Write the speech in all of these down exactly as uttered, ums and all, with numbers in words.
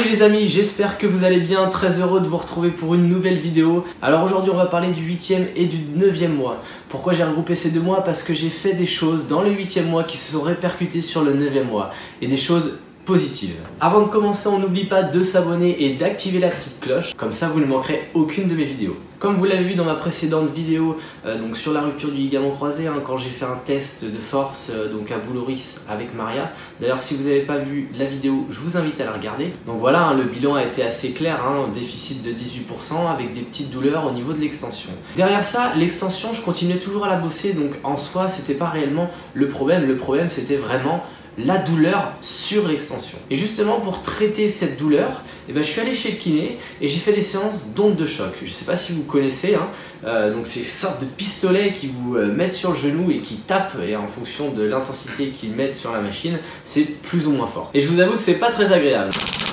Salut les amis, j'espère que vous allez bien, très heureux de vous retrouver pour une nouvelle vidéo. Alors aujourd'hui on va parler du huitième et du neuvième mois. Pourquoi j'ai regroupé ces deux mois? Parce que j'ai fait des choses dans le huitième mois qui se sont répercutées sur le neuvième mois. Et des choses positives. Avant de commencer, on n'oublie pas de s'abonner et d'activer la petite cloche, comme ça vous ne manquerez aucune de mes vidéos. Comme vous l'avez vu dans ma précédente vidéo euh, donc sur la rupture du ligament croisé, hein, quand j'ai fait un test de force euh, donc à Bouloris avec Maria. D'ailleurs si vous n'avez pas vu la vidéo, je vous invite à la regarder. Donc voilà, hein, le bilan a été assez clair, hein, déficit de dix-huit pour cent avec des petites douleurs au niveau de l'extension. Derrière ça, l'extension, je continuais toujours à la bosser, donc en soi c'était pas réellement le problème, le problème c'était vraiment la douleur sur l'extension. Et justement pour traiter cette douleur, eh ben, je suis allé chez le kiné et j'ai fait des séances d'ondes de choc. Je sais pas si vous connaissez, hein, euh, donc c'est une sorte de pistolet qui vous euh, mettent sur le genou et qui tape, et en fonction de l'intensité qu'ils mettent sur la machine, c'est plus ou moins fort. Et je vous avoue que c'est pas très agréable.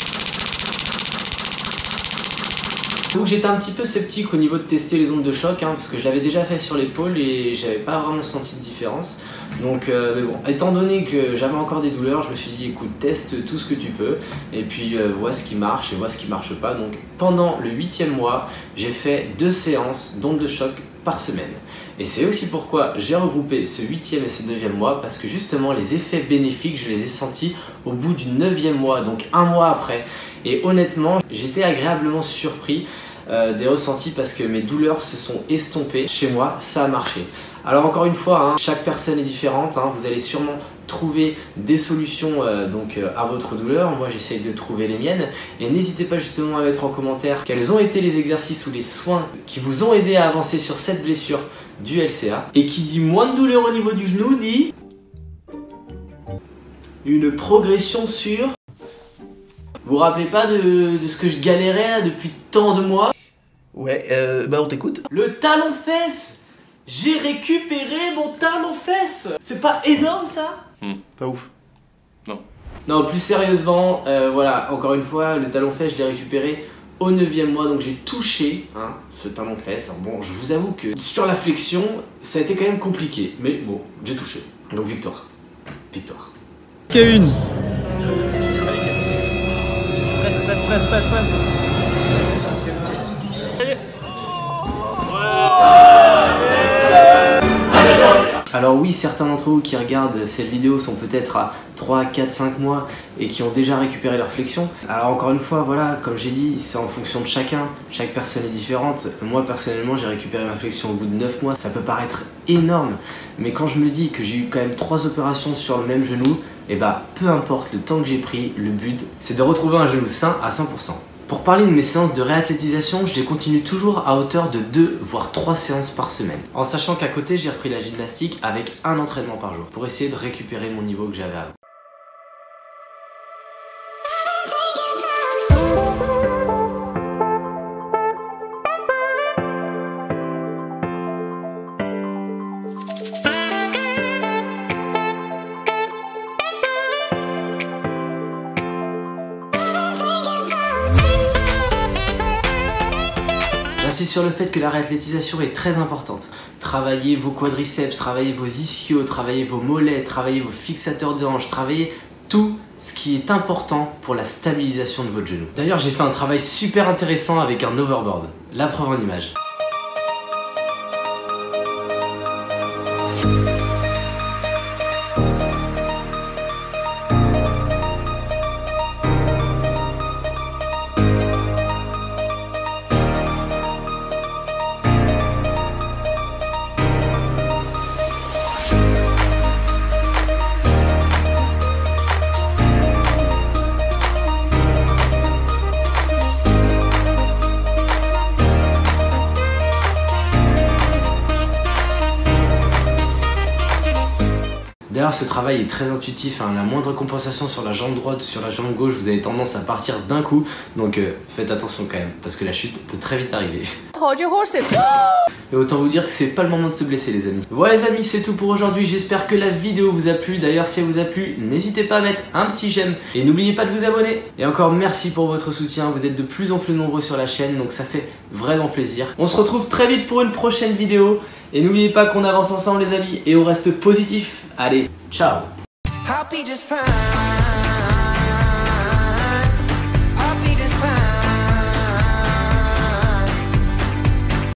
Donc j'étais un petit peu sceptique au niveau de tester les ondes de choc, hein, parce que je l'avais déjà fait sur l'épaule et j'avais pas vraiment senti de différence. Donc euh, mais bon, étant donné que j'avais encore des douleurs, je me suis dit écoute, teste tout ce que tu peux et puis euh, vois ce qui marche et vois ce qui marche pas. Donc pendant le huitième mois, j'ai fait deux séances d'ondes de choc par semaine. Et c'est aussi pourquoi j'ai regroupé ce huitième et ce neuvième mois, parce que justement les effets bénéfiques, je les ai sentis au bout du neuvième mois, donc un mois après. Et honnêtement, j'étais agréablement surpris euh, des ressentis parce que mes douleurs se sont estompées. Chez moi, ça a marché. Alors encore une fois, hein, chaque personne est différente, hein, vous allez sûrement trouver des solutions euh, donc, euh, à votre douleur. Moi j'essaye de trouver les miennes et n'hésitez pas justement à mettre en commentaire quels ont été les exercices ou les soins qui vous ont aidé à avancer sur cette blessure du L C A. Et qui dit moins de douleur au niveau du genou dit une progression sur... Vous vous rappelez pas de, de ce que je galérais là depuis tant de mois? Ouais, euh, bah on t'écoute. Le talon-fesse! J'ai récupéré mon talon-fesse! C'est pas énorme ça? Mmh, pas ouf. Non. Non, plus sérieusement, euh, voilà, encore une fois, le talon-fesse, je l'ai récupéré au neuvième mois, donc j'ai touché hein, ce talon-fesse. Bon, je vous avoue que sur la flexion, ça a été quand même compliqué, mais bon, j'ai touché. Donc victoire. Victoire. Kevin. Presse, presse, presse, presse, presse. Alors oui, certains d'entre vous qui regardent cette vidéo sont peut-être à trois, quatre, cinq mois et qui ont déjà récupéré leur flexion. Alors encore une fois, voilà, comme j'ai dit, c'est en fonction de chacun, chaque personne est différente. Moi personnellement, j'ai récupéré ma flexion au bout de neuf mois, ça peut paraître énorme, mais quand je me dis que j'ai eu quand même trois opérations sur le même genou, et bah peu importe le temps que j'ai pris, le but c'est de retrouver un genou sain à cent pour cent. Pour parler de mes séances de réathlétisation, je les continue toujours à hauteur de deux voire trois séances par semaine. En sachant qu'à côté, j'ai repris la gymnastique avec un entraînement par jour pour essayer de récupérer mon niveau que j'avais avant. J'insiste sur le fait que la réathlétisation est très importante. Travaillez vos quadriceps, travaillez vos ischios, travaillez vos mollets, travaillez vos fixateurs de hanches, travaillez tout ce qui est important pour la stabilisation de votre genou. D'ailleurs, j'ai fait un travail super intéressant avec un overboard. La preuve en image. D'ailleurs, ce travail est très intuitif, hein. La moindre compensation sur la jambe droite ou sur la jambe gauche, vous avez tendance à partir d'un coup. Donc euh, faites attention quand même, parce que la chute peut très vite arriver. Et autant vous dire que c'est pas le moment de se blesser les amis. Voilà les amis, c'est tout pour aujourd'hui, j'espère que la vidéo vous a plu. D'ailleurs si elle vous a plu, n'hésitez pas à mettre un petit j'aime et n'oubliez pas de vous abonner. Et encore merci pour votre soutien, vous êtes de plus en plus nombreux sur la chaîne, donc ça fait vraiment plaisir. On se retrouve très vite pour une prochaine vidéo. Et n'oubliez pas qu'on avance ensemble les amis et on reste positif. Allez, ciao. Happy just fine.